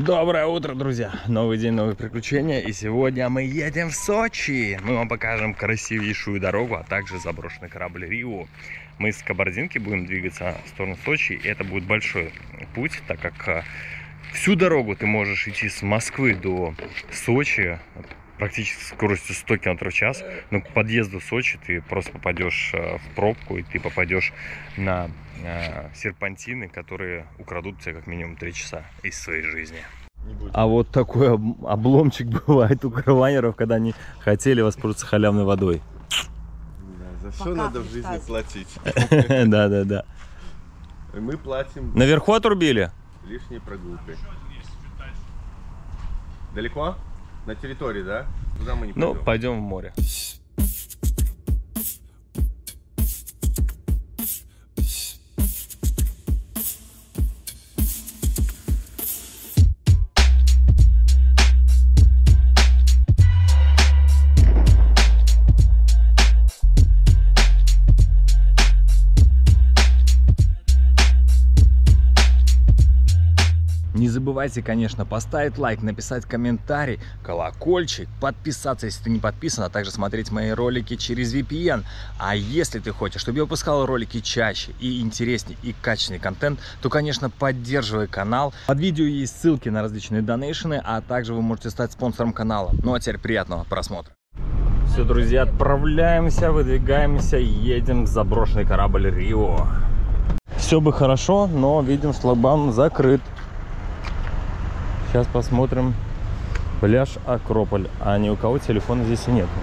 Доброе утро, друзья! Новый день, новые приключения. И сегодня мы едем в Сочи. Мы вам покажем красивейшую дорогу, а также заброшенный корабль Рио. Мы с Кабардинки будем двигаться в сторону Сочи. И это будет большой путь, так как всю дорогу ты можешь идти с Москвы до Сочи практически скоростью 100 км в час. Но к подъезду в Сочи ты просто попадешь в пробку, и ты попадешь на серпантины, которые украдут тебе как минимум 3 часа из своей жизни. А вот такой обломчик бывает у караванеров, когда они хотели воспользоваться халявной водой. За все надо в жизни платить. Да. Мы платим. Наверху отрубили? Лишней прогулкой. Далеко? На территории, да? Туда мы не пойдем. Ну, пойдем в море. Не забывайте, конечно, поставить лайк, написать комментарий, колокольчик, подписаться, если ты не подписан, а также смотреть мои ролики через VPN. А если ты хочешь, чтобы я выпускал ролики чаще и интереснее, и качественный контент, то, конечно, поддерживай канал. Под видео есть ссылки на различные донейшены, а также вы можете стать спонсором канала. Ну а теперь приятного просмотра. Все, друзья, отправляемся, выдвигаемся, едем в заброшенный корабль Рио. Все бы хорошо, но видим, шлагбаум закрыт. Сейчас посмотрим пляж Акрополь, а ни у кого телефона здесь и нет.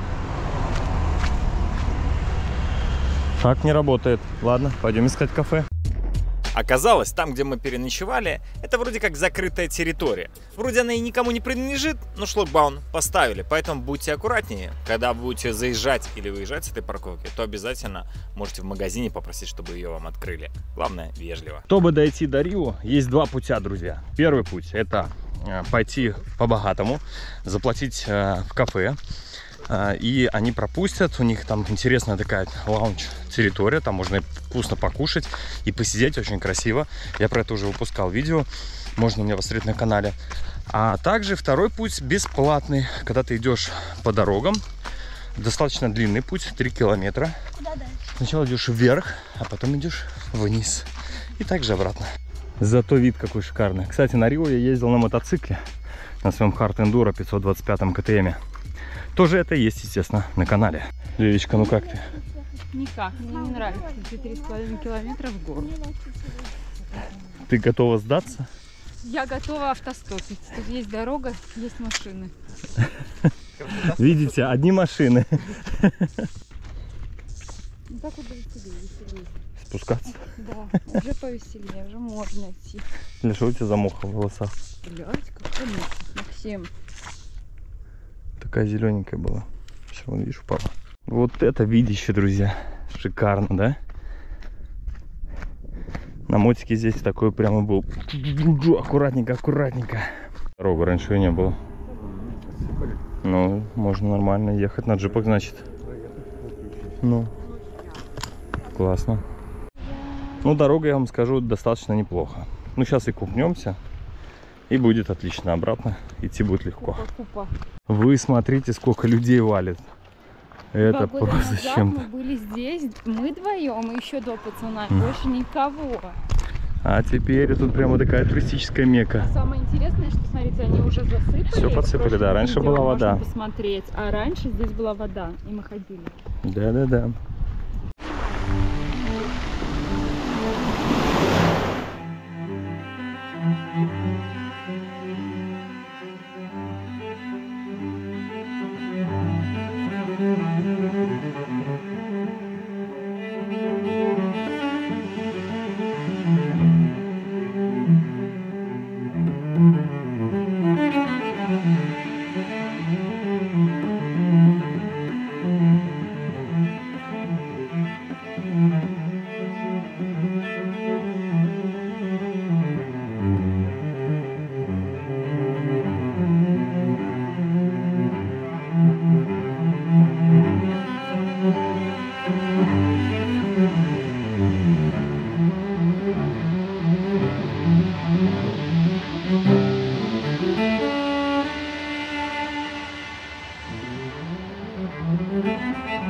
Так не работает. Ладно, пойдем искать кафе. Оказалось, там, где мы переночевали, это вроде как закрытая территория. Вроде она и никому не принадлежит, но шлагбаум поставили, поэтому будьте аккуратнее. Когда будете заезжать или выезжать с этой парковки, то обязательно можете в магазине попросить, чтобы ее вам открыли. Главное, вежливо. Чтобы дойти до Рио, есть два путя, друзья. Первый путь — это пойти по-богатому, заплатить в кафе, и они пропустят. У них там интересная такая лаунж-территория, там можно вкусно покушать и посидеть, очень красиво. Я про это уже выпускал видео, можно у меня посмотреть на канале. А также второй путь бесплатный, когда ты идешь по дорогам, достаточно длинный путь, 3 километра. Сначала идешь вверх, а потом идешь вниз и также обратно. Зато вид какой шикарный. Кстати, на Рио я ездил на мотоцикле, на своем Hard Enduro 525 КТМ. Тоже это есть, естественно, на канале. Лилечка, ну как ты? Никак, мне не нравится. 3,5 километра в гору. Ты готова сдаться? Я готова автостопить. Тут есть дорога, есть машины. Видите, одни машины. Ну так вот веселее. Спускаться? Да, уже повеселее, уже можно идти. Для что у тебя замоха в волосах? Блядь, как муха, Максим. Такая зелененькая была. Все, вон, видишь, упала. Вот это видище, друзья. Шикарно, да? На мотике здесь такой прямо был. Аккуратненько, аккуратненько. Дорогу раньше не было. Ну, можно нормально ехать на джипах, значит. Ну, классно. Ну, дорога, я вам скажу, достаточно неплохо. Ну, сейчас и купнемся, и будет отлично. Обратно идти будет легко. Вы смотрите, сколько людей валит. Это просто чем-то. Мы были здесь, мы вдвоем, и еще два пацана, больше никого. А теперь тут прямо такая туристическая мекка. Самое интересное, что, смотрите, они уже засыпали. Все подсыпали, да. Раньше была вода. Можно посмотреть, а раньше здесь была вода, и мы ходили. Да.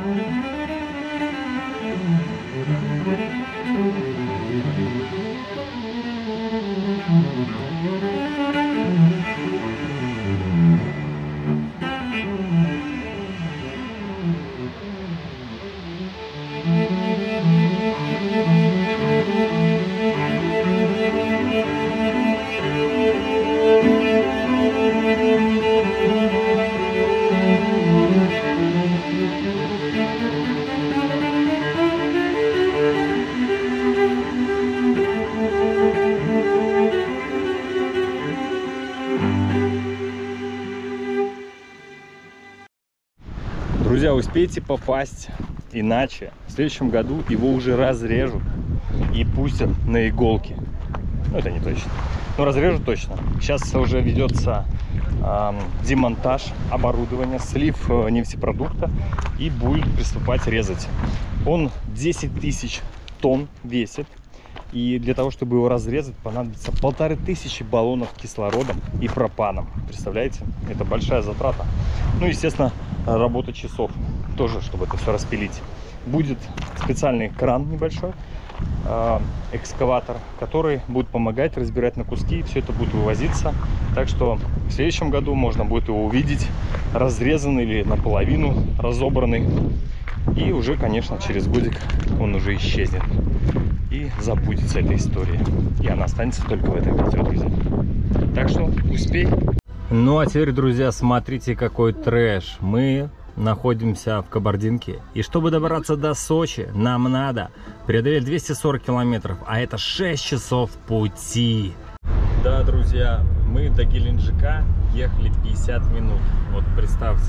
Друзья, успейте попасть, иначе в следующем году его уже разрежут и пустят на иголки. Ну, это не точно. Но разрежут точно. Сейчас уже ведется демонтаж оборудования, слив нефтепродукта, и будет приступать резать. Он 10 тысяч тонн весит. И для того, чтобы его разрезать, понадобится 1500 баллонов кислородом и пропаном. Представляете? Это большая затрата. Ну, естественно, работа часов тоже, чтобы это все распилить. Будет специальный кран небольшой, экскаватор, который будет помогать разбирать на куски. Все это будет вывозиться. Так что в следующем году можно будет его увидеть разрезанный или наполовину разобранный. И уже, конечно, через годик он уже исчезнет. И забудется эта история. И она останется только в этом видео, друзья. Так что успей. Ну а теперь, друзья, смотрите, какой трэш. Мы находимся в Кабардинке. И чтобы добраться до Сочи, нам надо преодолеть 240 километров. А это 6 часов пути. Да, друзья, мы до Геленджика ехали 50 минут. Вот представьте.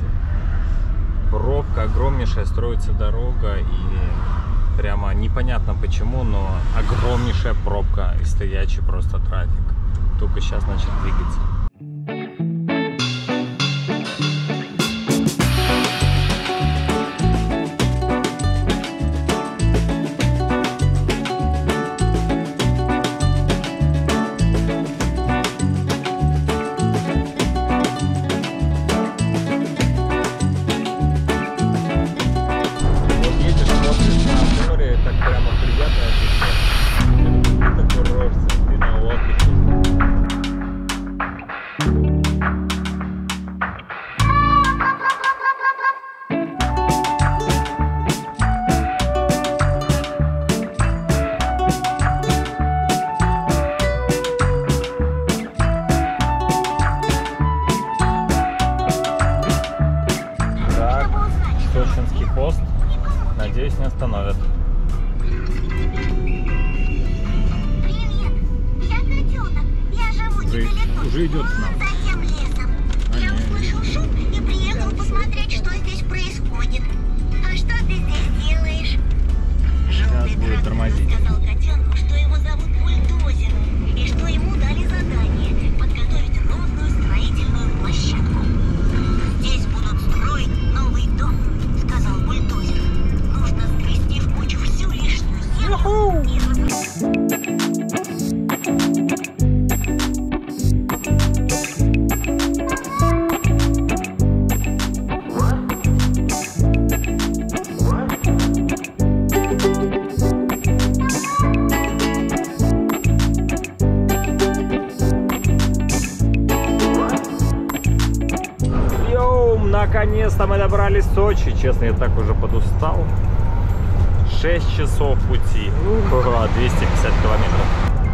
Пробка огромнейшая, строится дорога, и прямо непонятно почему, но огромнейшая пробка и стоячий просто трафик. Только сейчас начал двигаться. Пост. Надеюсь, не остановят. Привет, я котенок. Я живу недалеко. Уже идет к нам. За тем лесом. Я услышал шум и приехал посмотреть, что здесь происходит. А что ты здесь делаешь? Желтый будет тормозить. сказал котенку, что его зовут Бульдозер, и что ему дали задание подготовить ровную строительную площадку. Здесь будут строить новый дом, сказал Бульдозер. Нужно сгрести в кучу всю лишнюю землю и Наконец-то мы добрались в Сочи. Честно, я так уже подустал. 6 часов пути. 250 километров.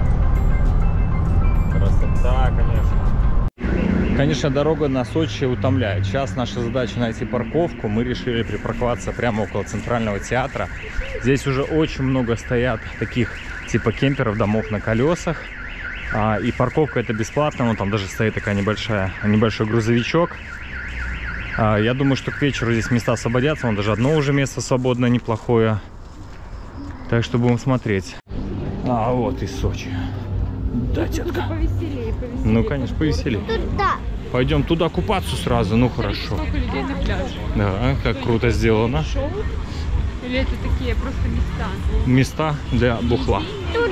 Красота, конечно. Конечно, дорога на Сочи утомляет. Сейчас наша задача найти парковку. Мы решили припарковаться прямо около Центрального театра. Здесь уже очень много стоят таких типа кемперов, домов на колесах. И парковка это бесплатно. Вон там даже стоит такая небольшой грузовичок. Я думаю, что к вечеру здесь места освободятся. Вон даже одно уже место свободное, неплохое. Так что будем смотреть. А вот и Сочи. Да, тетка. Повеселее, повеселее. Ну, конечно, повеселее. туда. Пойдем туда купаться сразу. Ну, хорошо. Сколько людей на пляже? Да, как круто сделано. Шоу? Или это такие просто места? Места для бухла.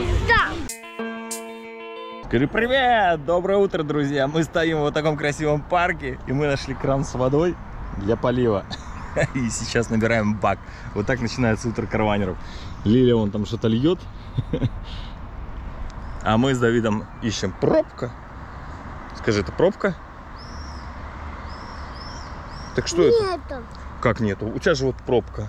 Скажи привет! Доброе утро, друзья! Мы стоим в вот таком красивом парке, и мы нашли кран с водой для полива. И сейчас набираем бак. Вот так начинается утро караванеров. Лилия вон там что-то льет. А мы с Давидом ищем пробка. Скажи, это пробка? Так что это? Нету. Как нету? У тебя же вот пробка.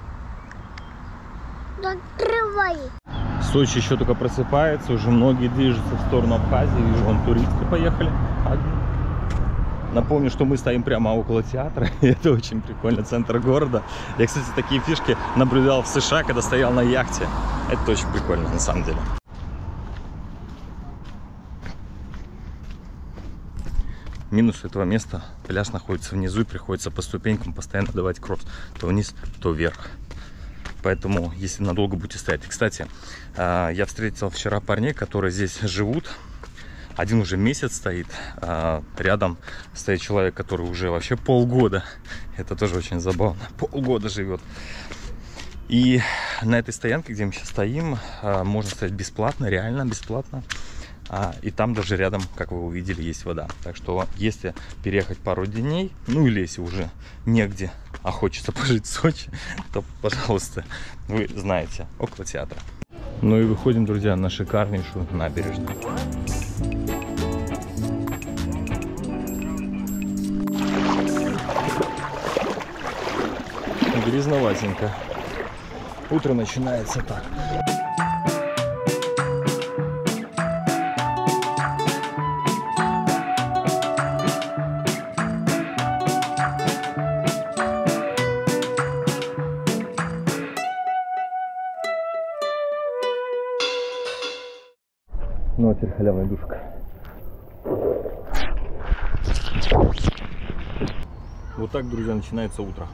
Открывай. Сочи еще только просыпается, уже многие движутся в сторону Абхазии. Вижу, вон туристы поехали. Напомню, что мы стоим прямо около театра. И это очень прикольно, центр города. Я, кстати, такие фишки наблюдал в США, когда стоял на яхте. Это очень прикольно, на самом деле. Минус этого места: пляж находится внизу, и приходится по ступенькам постоянно давать кросс. То вниз, то вверх. Поэтому, если надолго будете стоять. Кстати, я встретил вчера парней, которые здесь живут. Один уже месяц стоит. Рядом стоит человек, который уже вообще полгода. Это тоже очень забавно. Полгода живет. И на этой стоянке, где мы сейчас стоим, можно стоять бесплатно, реально бесплатно. И там даже рядом, как вы увидели, есть вода. Так что, если переехать пару дней, ну или если уже негде, а хочется пожить в Сочи, то, пожалуйста, вы знаете, около театра. Ну и выходим, друзья, на шикарнейшую набережную. Грязноватенько. Утро начинается так. Ну, а теперь халявная душка. Вот так, друзья, начинается утро.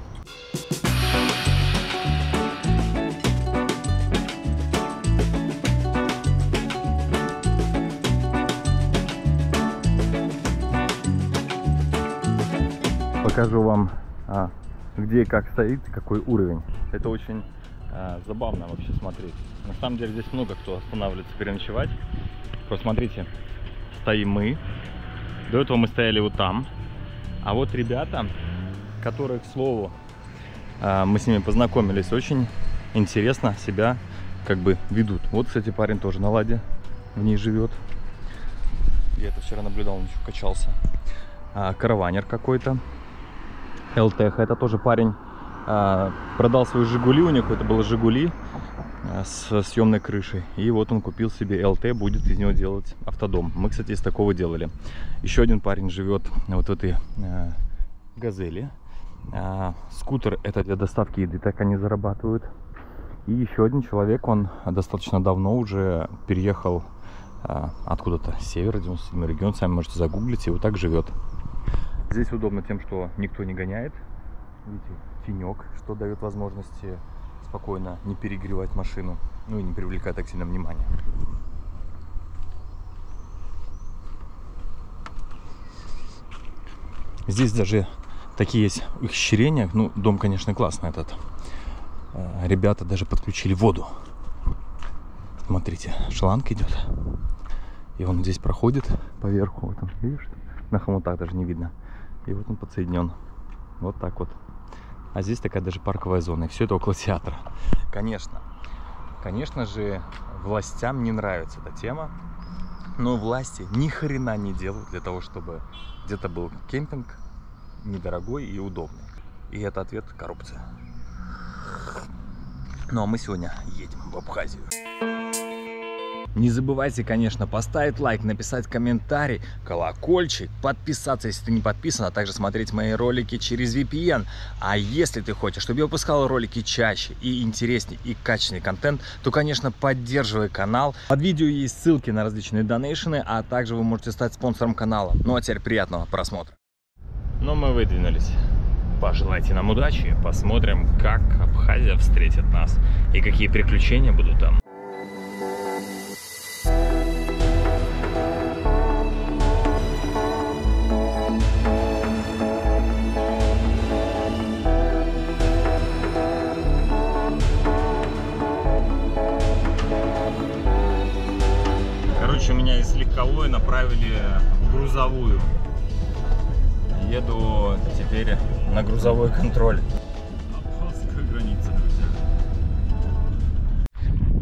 Покажу вам, где и как стоит, какой уровень. Это очень забавно вообще смотреть. На самом деле здесь много кто останавливается переночевать. Посмотрите, стоим мы. До этого мы стояли вот там. А вот ребята, которые, к слову, мы с ними познакомились, очень интересно себя как бы ведут. Вот, кстати, парень тоже на ладе в ней живет. Я это вчера наблюдал, он еще качался. Караванер какой-то. ЛТХ, это тоже парень. Продал свои Жигули, у него это было Жигули с съемной крышей. И вот он купил себе ЛТ, будет из него делать автодом. Мы, кстати, из такого делали. Еще один парень живет вот в этой Газели. Скутер — это для доставки еды, так они зарабатывают. И еще один человек, он достаточно давно уже переехал откуда-то с севера, 97 регион, сами можете загуглить, и вот так живет. Здесь удобно тем, что никто не гоняет. Видите, тенек, что дает возможности спокойно не перегревать машину, ну и не привлекать так сильно внимания. Здесь даже такие есть ухищрения. Ну, дом, конечно, классный этот. Ребята даже подключили воду. Смотрите, шланг идет. И он здесь проходит поверху. Вот он, видишь, на хомутах даже не видно. И вот он подсоединен. Вот так вот. А здесь такая даже парковая зона. И все это около театра. Конечно же, властям не нравится эта тема. Но власти ни хрена не делают для того, чтобы где-то был кемпинг недорогой и удобный. И это ответ — коррупция. Ну а мы сегодня едем в Абхазию. Не забывайте, конечно, поставить лайк, написать комментарий, колокольчик, подписаться, если ты не подписан, а также смотреть мои ролики через VPN. А если ты хочешь, чтобы я выпускал ролики чаще и интереснее, и качественный контент, то, конечно, поддерживай канал. Под видео есть ссылки на различные донейшены, а также вы можете стать спонсором канала. Ну а теперь приятного просмотра. Но мы выдвинулись. Пожелайте нам удачи, посмотрим, как Абхазия встретит нас и какие приключения будут там. Короче, меня из легковой направили в грузовую. Еду теперь на грузовой контроль.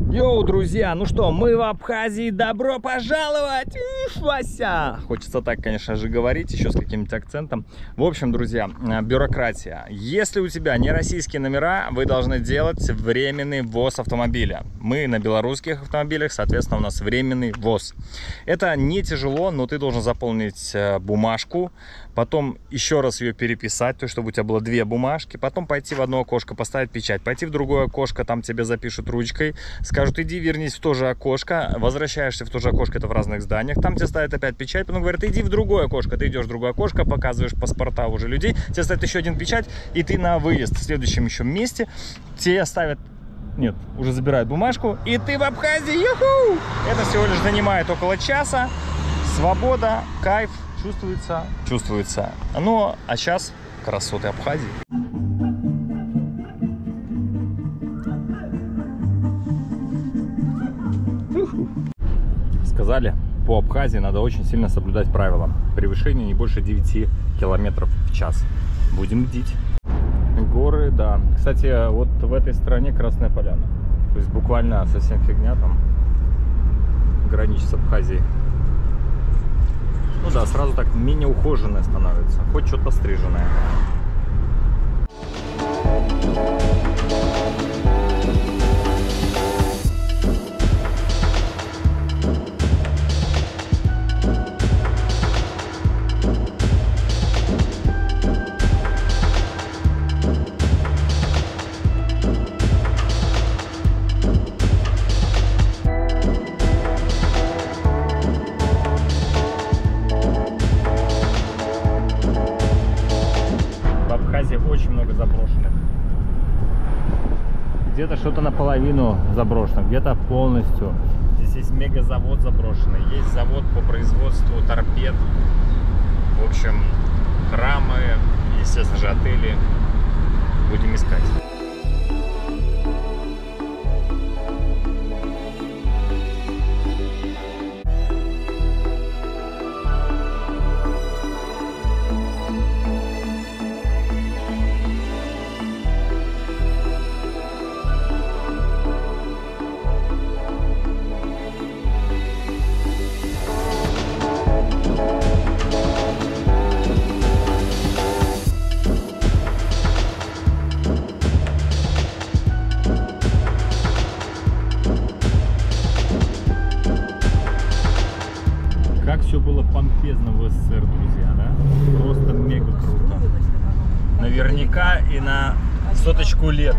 Йоу, друзья, ну что, мы в Абхазии, добро пожаловать, Вася! Хочется так, конечно же, говорить, еще с каким-нибудь акцентом. В общем, друзья, бюрократия. Если у тебя не российские номера, вы должны делать временный ввоз автомобиля. Мы на белорусских автомобилях, соответственно, у нас временный ввоз. Это не тяжело, но ты должен заполнить бумажку, потом еще раз ее переписать, то есть чтобы у тебя было 2 бумажки, потом пойти в одно окошко, поставить печать, пойти в другое окошко, там тебе запишут ручкой, скажут, иди вернись в то же окошко, возвращаешься в то же окошко, это в разных зданиях, там тебе ставят опять печать, потом говорят, иди в другое окошко, ты идешь в другое окошко, показываешь паспорта уже людей, тебе ставят еще один печать, и ты на выезд в следующем еще месте, тебе ставят, нет, уже забирают бумажку, и ты в Абхазии, юху! Это всего лишь занимает около часа, свобода, кайф, чувствуется. Ну, а сейчас красоты Абхазии. Сказали, по Абхазии надо очень сильно соблюдать правила. Превышение не больше 9 километров в час. Будем бдить. Горы, да. Кстати, вот в этой стране Красная Поляна. То есть буквально совсем фигня там. Граничит с Абхазией. Ну да, сразу так менее ухоженное становится. Хоть что-то стриженное. Очень много заброшенных. Где-то что-то наполовину заброшено, где-то полностью. Здесь есть мегазавод заброшенный, есть завод по производству торпед. В общем, храмы, естественно же, отели. Будем искать. Все было помпезно в СССР, друзья, да? Просто мега круто. Наверняка и на соточку лет.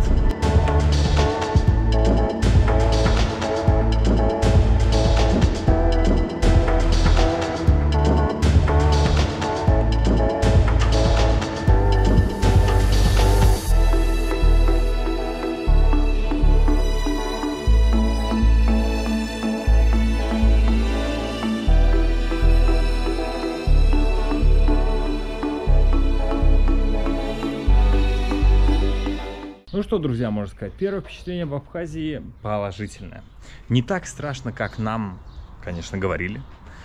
Ну что, друзья, можно сказать, первое впечатление об Абхазии положительное. Не так страшно, как нам, конечно, говорили.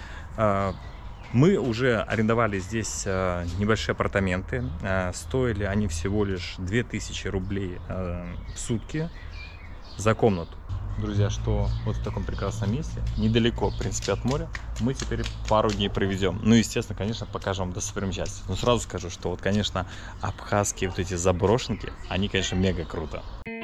Мы уже арендовали здесь небольшие апартаменты. Стоили они всего лишь 2000 рублей в сутки за комнату. Друзья, что вот в таком прекрасном месте, недалеко, в принципе, от моря, мы теперь пару дней проведем. Ну, естественно, конечно, покажем вам достопримечательности. Но сразу скажу, что вот, конечно, абхазские вот эти заброшенки, они, конечно, мега круто.